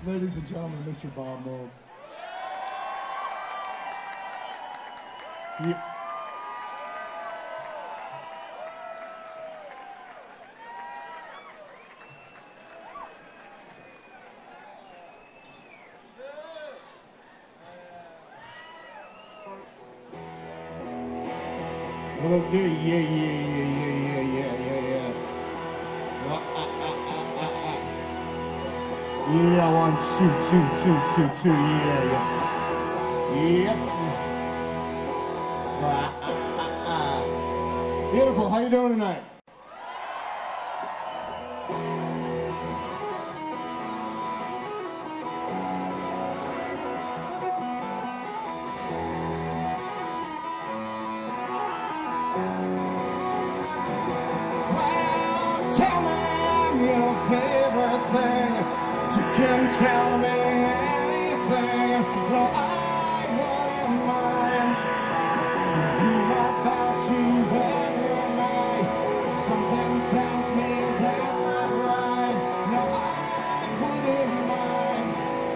Ladies and gentlemen, Mr. Bob Mould. Yeah. Well, yeah, 1, 2, 2, 2, 2, 2, yeah. Beautiful, how you doing tonight? Tell me anything, no, I wouldn't mind. Dream about you every night. Something tells me that's not right. No, I wouldn't mind.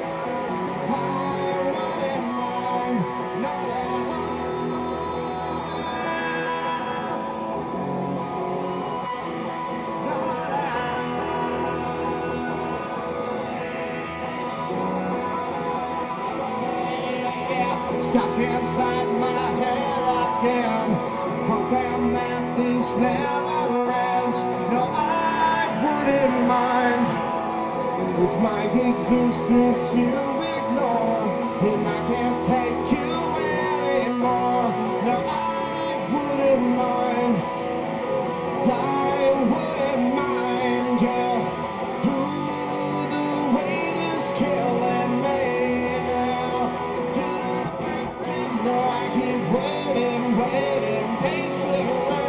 I wouldn't mind. No, stuck inside my head again, hoping that this never ends. No, I wouldn't mind. It's my existence you ignore, and I can't take you anymore. No, I wouldn't mind. I wouldn't mind, yeah. Ooh, the weight is killing me now. No, I keep waiting patiently.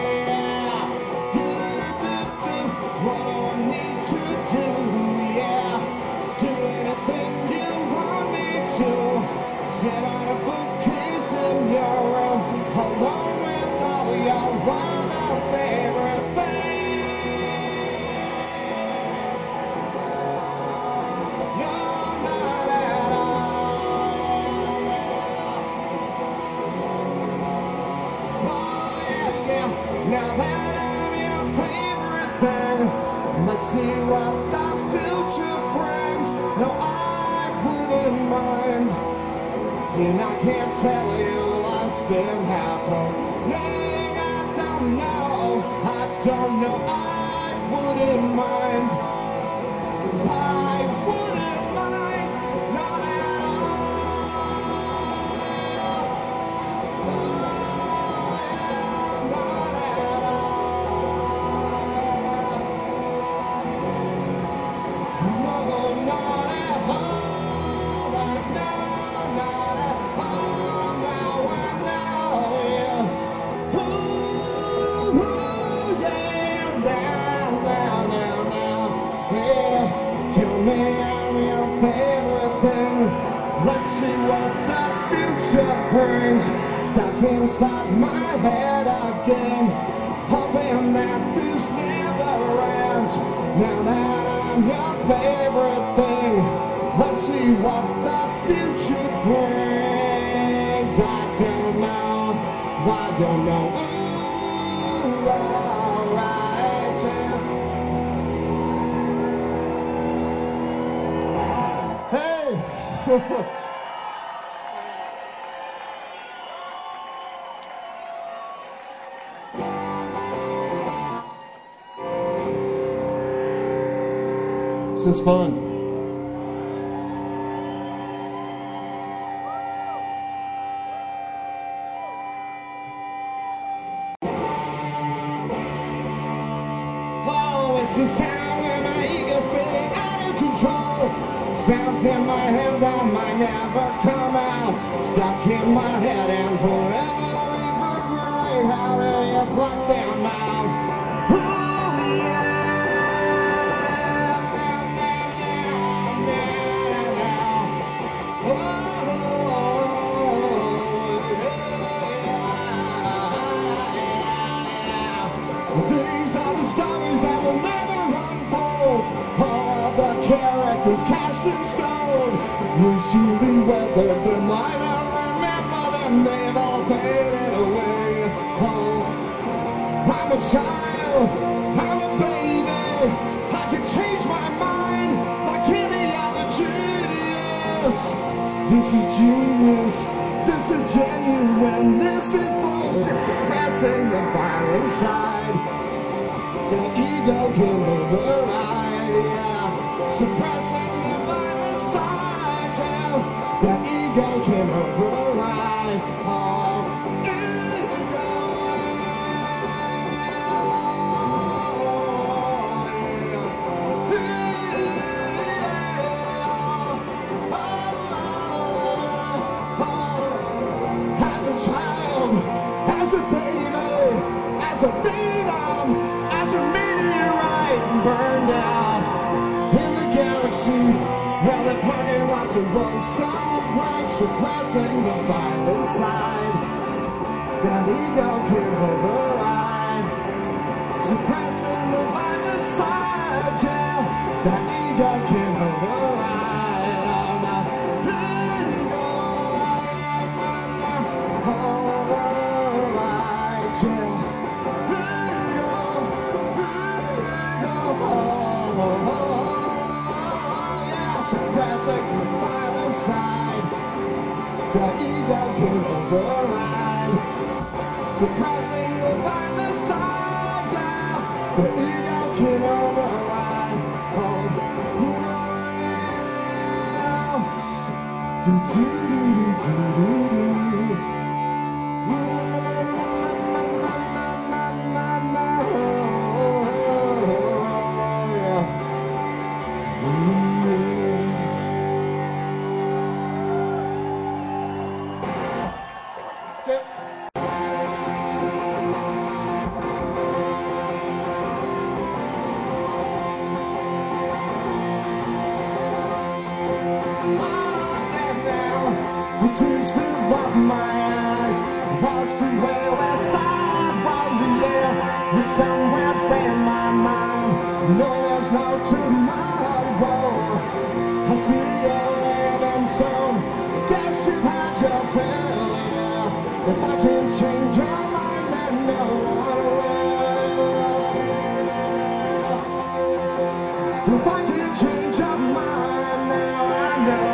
What I need to do, yeah. Do anything you want me to. Sit on a bookcase in your room, alone with all your other favorite things. No, not at all. Now that I'm your favorite thing, let's see what the future brings. No, I wouldn't mind, and I can't tell you what's been happening. I don't know, I wouldn't mind. I wouldn't mind, not at brings. Stuck inside my head again, hoping that this never ends. Now that I'm your favorite thing, let's see what the future brings. I don't know. Ooh, alright, yeah. Hey! This is fun. Oh, it's the sound where my ego's spinning out of control. Sounds in my head that might never come out. Stuck in my head and forever reverberate. How do you pluck them out? Ooh, yeah. These are the stories that will never unfold. All of the characters cast in This is genius, this is genuine, this is bullshit. Suppressing the violent side, the ego can override, yeah. Suppressing the violent side, yeah. The ego can override, oh, ego. As a child, as a baby, as a phenom, as a meteorite burned out in the galaxy, while the party lots of both so bright, suppressing the violent side. That ego can override, suppressing the violent side, yeah. That ego can override, oh no. Ego, override, yeah. Suppressing the violent side, the ego can override. Suppressing the violent side, yeah, the ego can override. Oh, no. Do do do do do do. The tears fill up my eyes, watch the way west side while we live. With somewhere in my mind, no, there's no tomorrow. I see you living soon, guess you've had your fill, yeah. If I can change your mind, then no one will. If I can change your mind now, I know.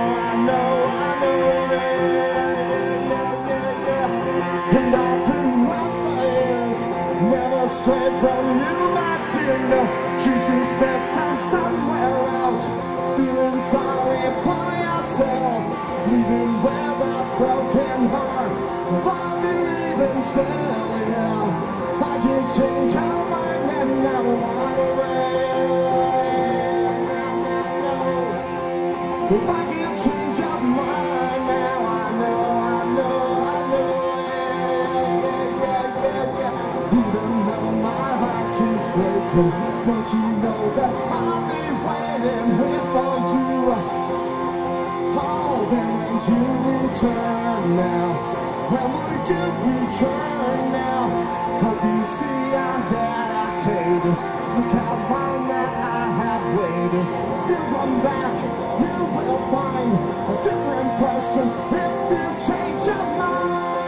And after what is never straight from you, my dear, no, choosing step from somewhere else, feeling sorry for yourself, leaving with a broken heart, but believing still, yeah. If I can change your mind, then never want to wait. If I can change your mind now, I know. Don't you know that I'll be waiting here for you? Oh, then when you return now, when will you return now? Hope you see I'm dedicated. Look how long that I have waited. You come back, you will find a different person if you change your mind.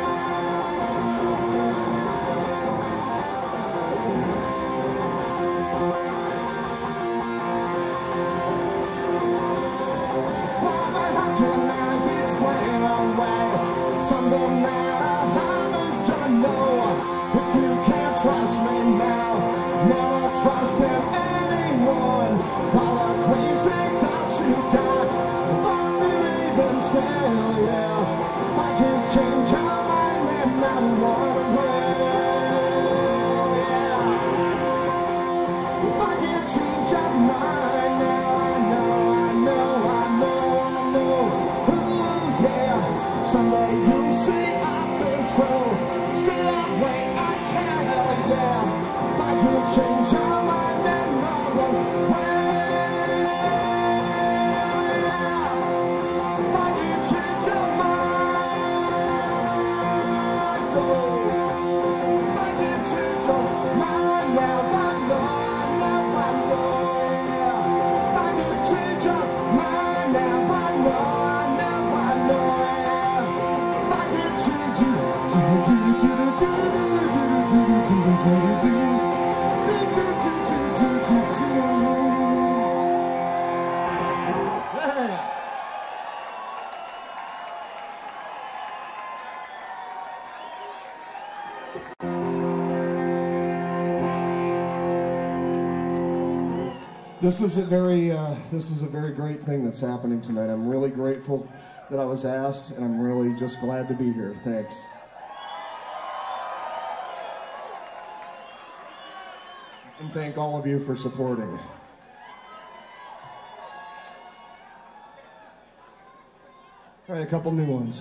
Something that I haven't done, no. If you can't trust me now, never trust in anyone. All the crazy doubts you got, but believing still, yeah. If I can change your mind, then I wanna win, yeah. If I can change your mind now, I know. Ooh, yeah. Someday you'll see I've been true. Still I wait, I tell you, yeah. If I can change your mind, then no one will. If I can change your mind, oh. If I can change your mind now, I know, yeah. If I can change your mind now, I know. Do This is a very great thing that's happening tonight. I'm really grateful that I was asked, and I'm really just glad to be here. Thanks. And thank all of you for supporting. All right, a couple new ones.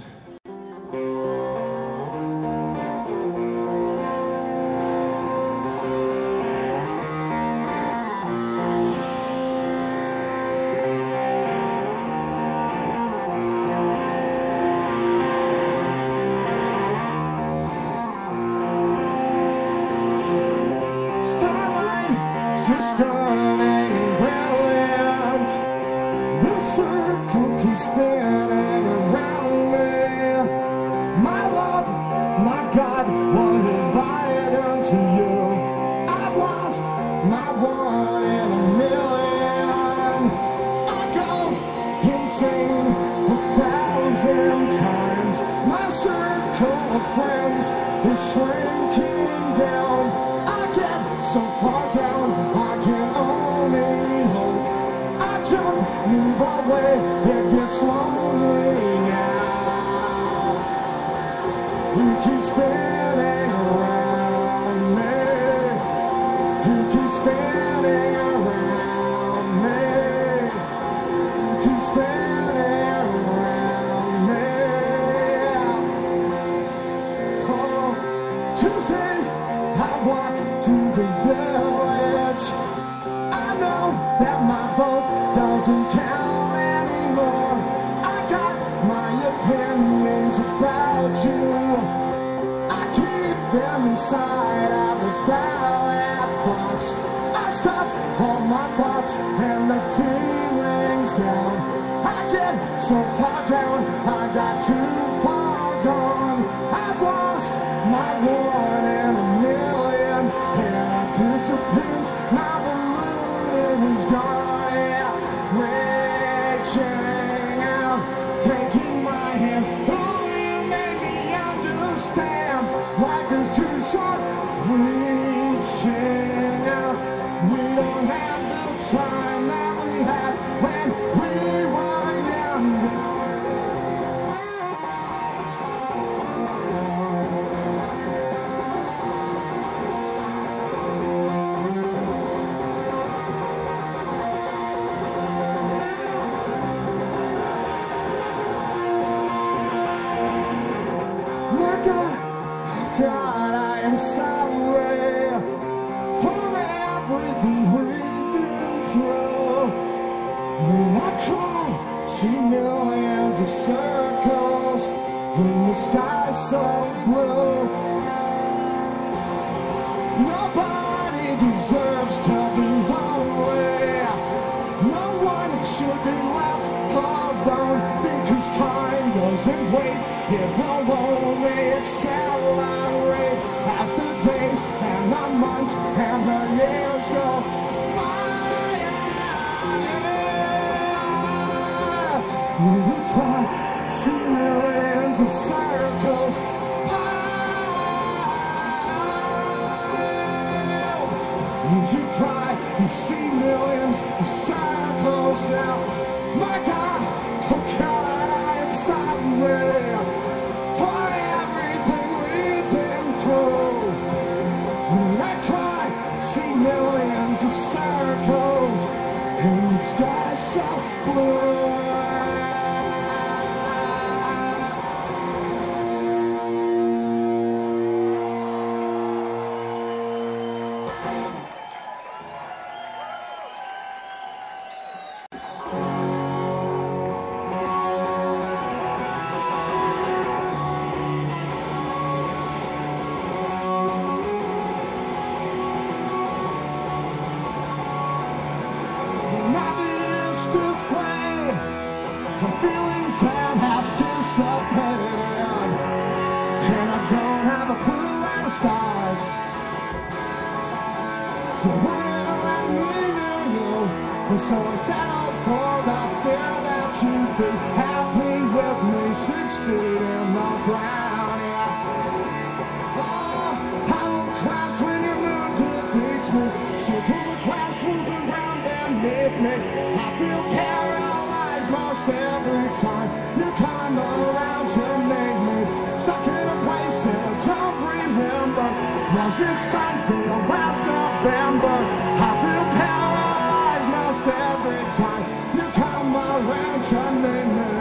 So pull the trash rules around and make me. I feel paralyzed most every time you come around to make me. Stuck in a place that I don't remember. Was it Sunday or last November? I feel paralyzed most every time you come around to make me.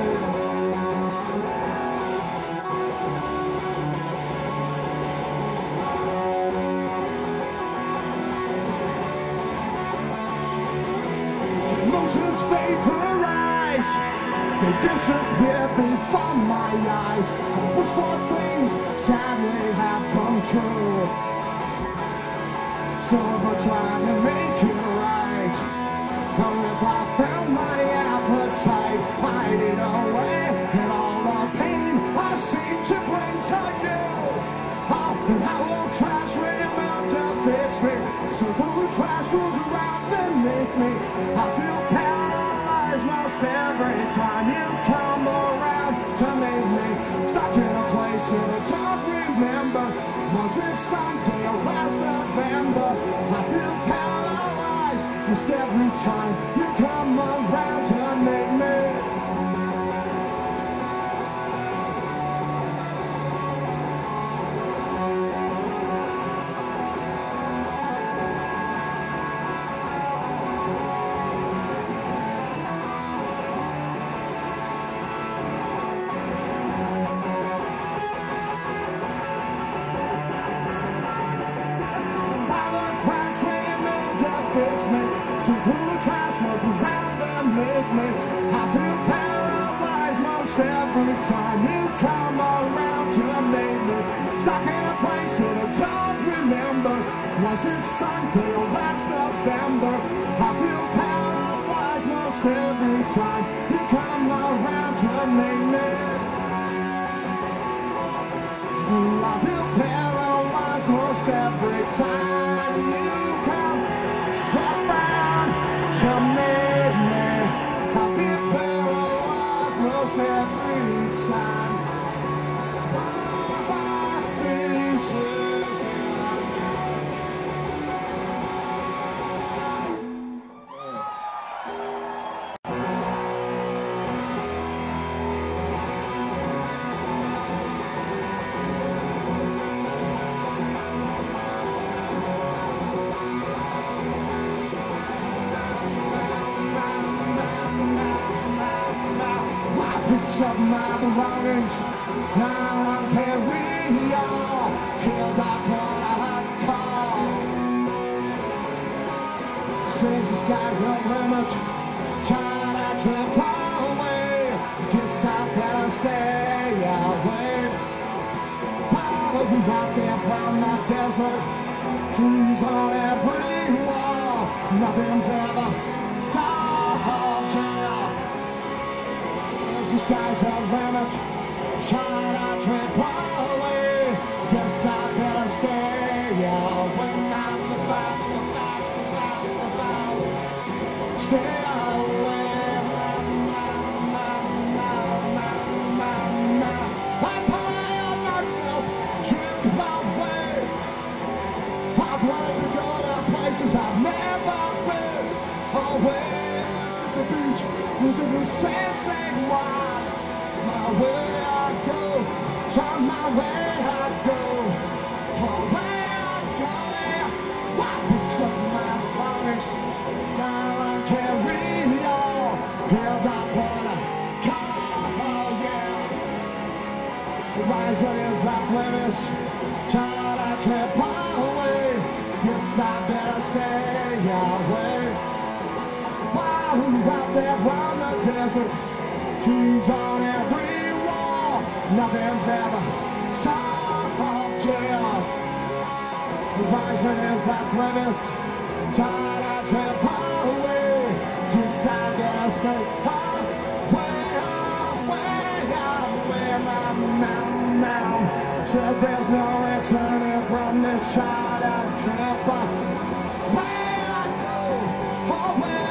Emotions vaporize, they disappear before my eyes. I wish for things sadly have come true, so we're trying to make it right. But if I found my appetite, hide it away, and all the pain I seem to bring to you. And how will trash remember fits me, so the trash rolls around beneath me. I feel paralyzed most every time you come around to make me. Stuck in a place that I don't remember. Was it Sunday or last November? I feel paralyzed most every time you come around to make me. So pull the trash was around and make me. I feel paralyzed most every time you come around to make me. Stuck in a place that I don't remember. Was it Sunday or last November? I feel paralyzed most every time you come around to make me. I feel paralyzed most every time you come around to make me. I feel paralyzed most every time. Of my belongings, now I'm carrying all held up what I call. Says the sky's no limit, trying to trip away. Guess I better stay away. While we out there from the desert, trees on every wall, nothing's ever solved. The sky's a limit, trying to trip away. Guess I better stay away. Stay away. I thought I had myself trip away. I've wanted to go to places I've never been. Away to the beach, look at the sand, saying why. My way I go, turn my way I go, away I go, yeah. Why picks up my belongings, now I carry all, held up what I call, yeah. The rising is oblivious, trying to trip away, yes I better stay away. While we out there round the desert, trees on every wall, nothing's ever solved, yeah. The horizon is oblivious, trying to trip away. Guess I gotta stay away, now. Said there's no returning from this shot and trip. Where I go, away.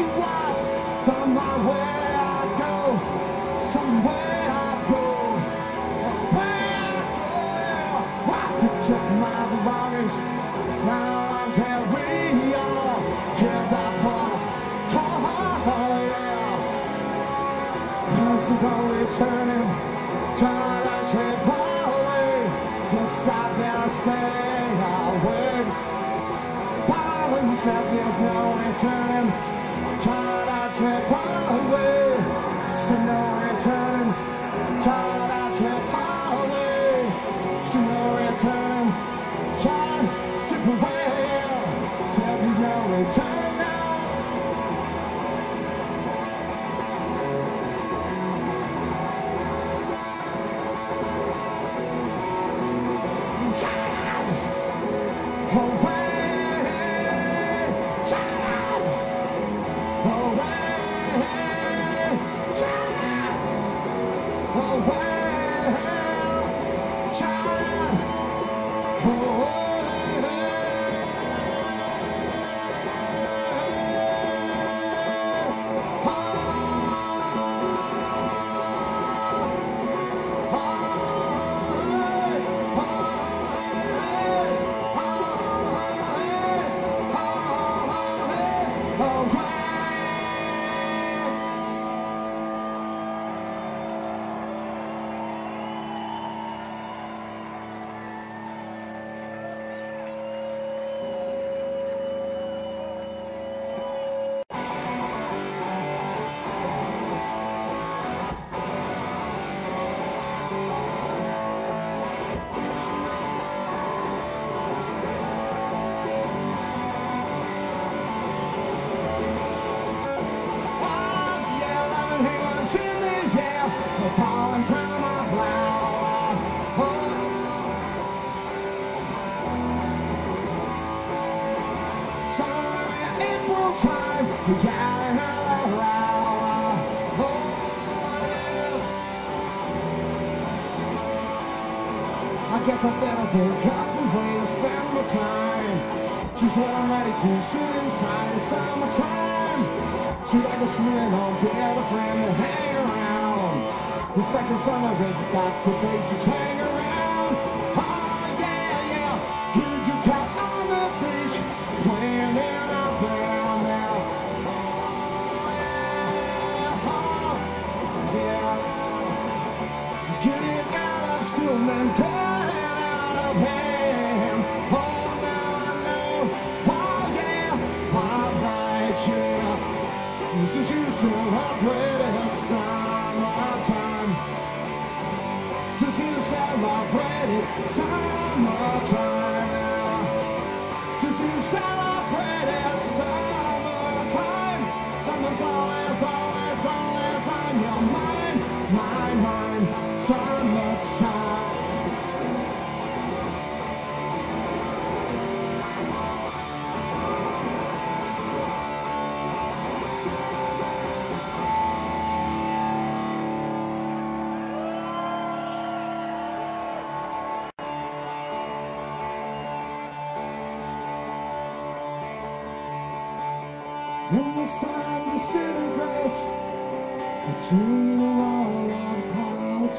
Somewhere I go, days. Now I'm carrying on. Get that far. Once ago returning, trying to trip away. Yes, I've been staying away. Power said there's no returning, trying to trip away. So no returning, trying to trip away. So no returning, trying to trip away. Said there's no return now. I guess I better pick up and way to spend my time. Choose what I'm ready to shoot inside the summertime. Should I go swimming or get a friend to hang around? Expecting summer rates back to basics, hang around. Oh yeah, yeah, heard you cut on the beach, playing in a band now. Oh yeah, getting out of school, man. Celebrated summertime. Did you celebrate it summertime? Did you celebrate it summertime? Summer's always, always, always on your mind, my mind. Summertime. And the sun disintegrates between a wall of clouds.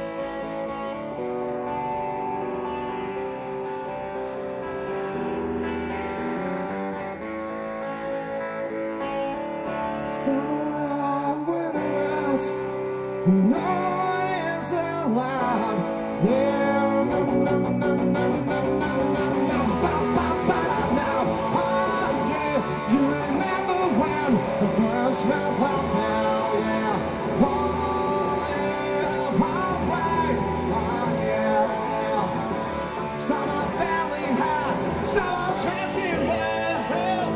Somewhere I went out and no one is allowed. Yeah, no, no, no, no, no, no, no, no, no, now. Oh, yeah, you remember when the first love fell, yeah. Oh, yeah, right. Oh, yeah. Summer valley high, summer chanting, yeah.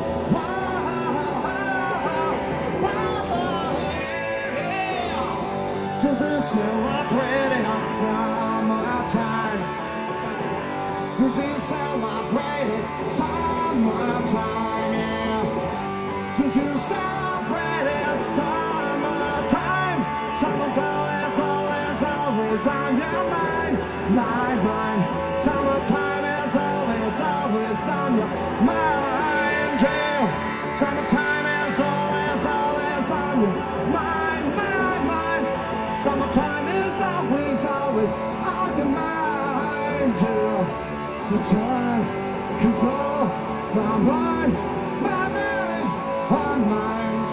Yeah. Just a celebrating on summertime. Just a celebrating summertime, yeah. Just a celebrating summertime. Summer's always, always, always on your mind, my mind. Summertime is always, always on your mind, yeah. Summertime is always, always on your mind, my mind. Summertime is always, always on your mind, yeah. The time It's all my heart, my mind, my mind.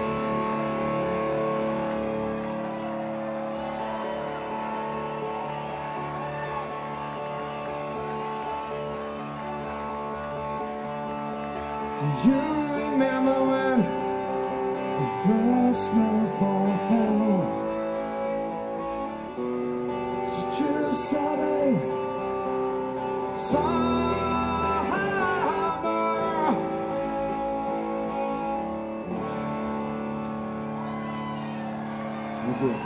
Do you remember when the first snowfall fell? Such a sudden summer. Thank you.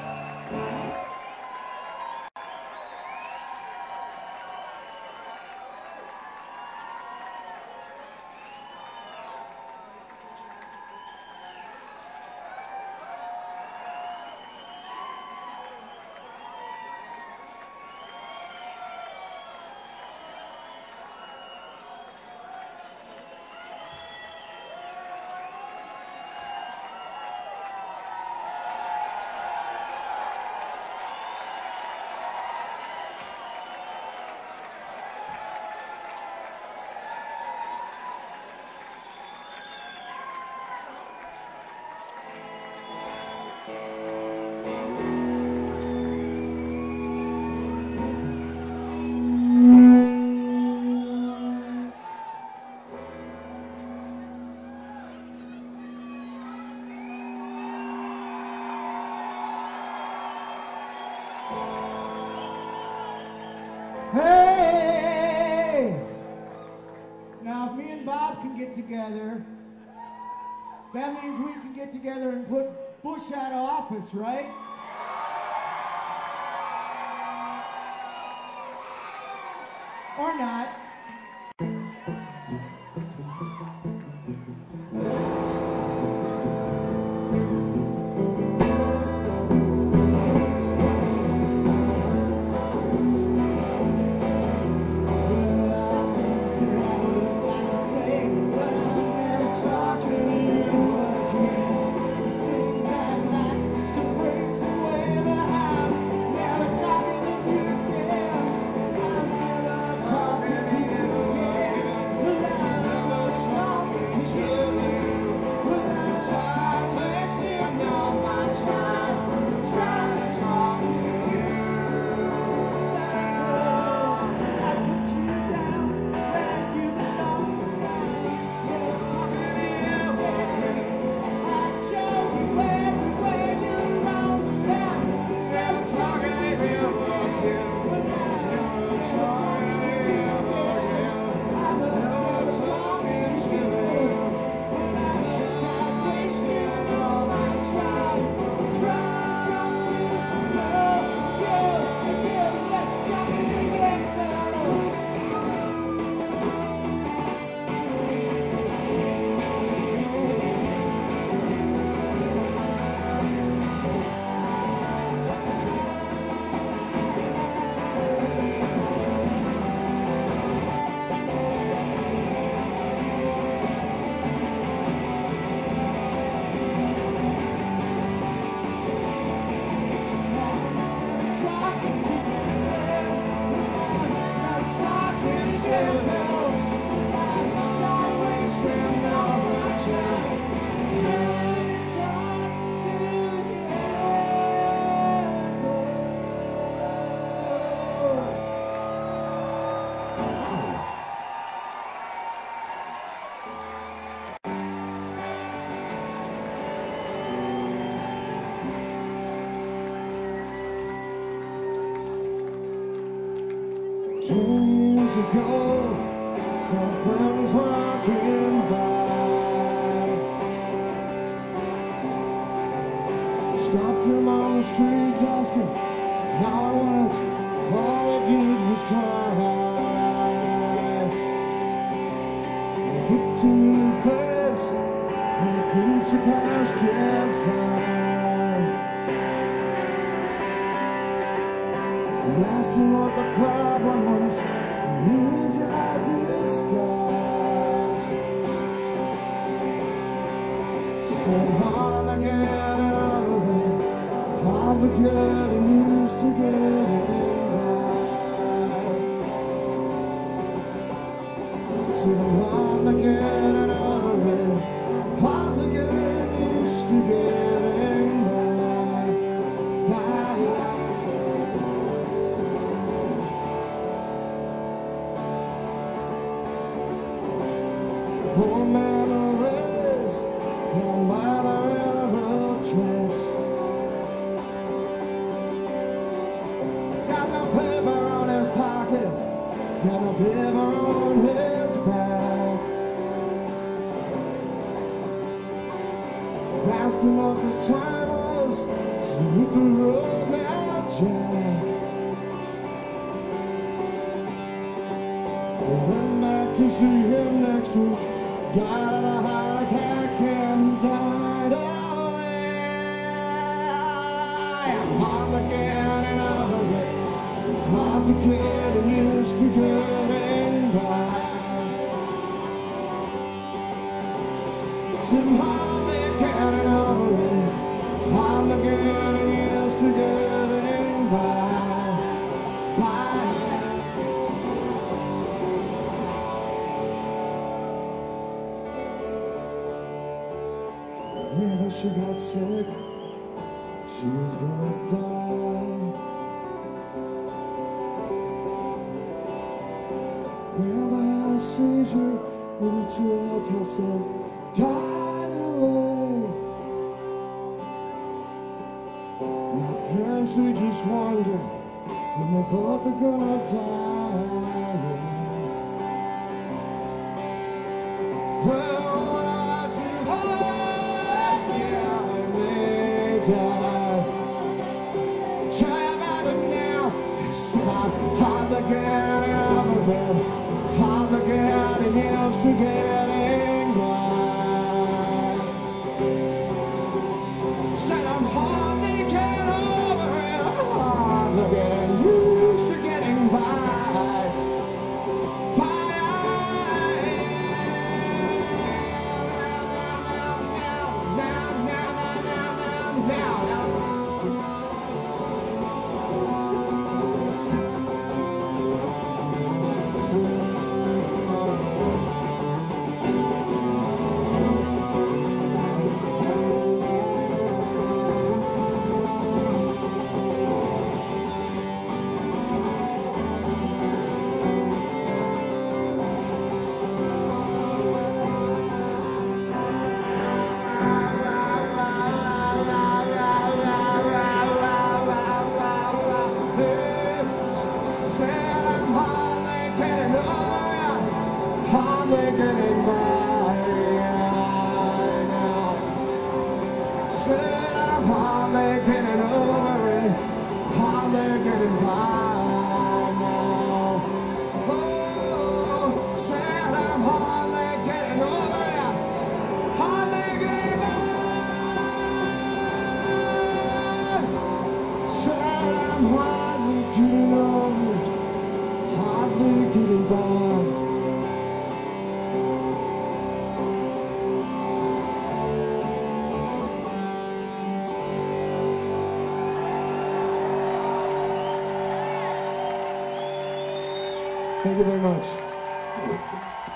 Hey! Now, if me and Bob can get together, that means we can get together and put Bush out of office, right? Or not. Years ago, some friends walking by stopped him on the street asking how I went. All I did was cry. I looked him in the face and I couldn't see past his eyes. I asked him what the problem was. His disguise. So hard to get it out of it, hard to get used to getting by. Old memories on by the railroad tracks. Got no paper on his pocket, got no paper on his back. Asked him what the time was, so hit the road now, Jack. We went back to see him next week. Died of a heart attack and died away. I'm hardly getting over it, hardly getting used to getting by. I'm hardly getting over it, hardly getting used to getting by. Yeah, she got sick, she was gonna die. Yeah, I had a seizure, maybe 2 hours or so, died away. My parents, they just wonder when they both are gonna die. Well, what I do, yeah, and they die. Tell you about it now, it's not hardly getting over it, hardly getting used to getting by. Said I'm hardly getting over it, hardly getting used to getting by. Hardly getting by now. Said I'm hardly getting over it, hardly getting by now. Oh, said I'm hardly getting over it, hardly getting by. Said I'm hardly getting over it, hardly getting by. Thank you very much.